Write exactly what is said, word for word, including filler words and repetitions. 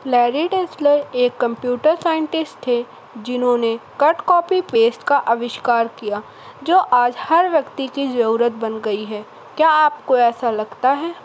Larry Tesler एक computer scientist थे जिन्होंने कट कॉपी पेस्ट का आविष्कार किया, जो आज हर व्यक्ति की ज़रूरत बन गई है। क्या आपको ऐसा लगता है?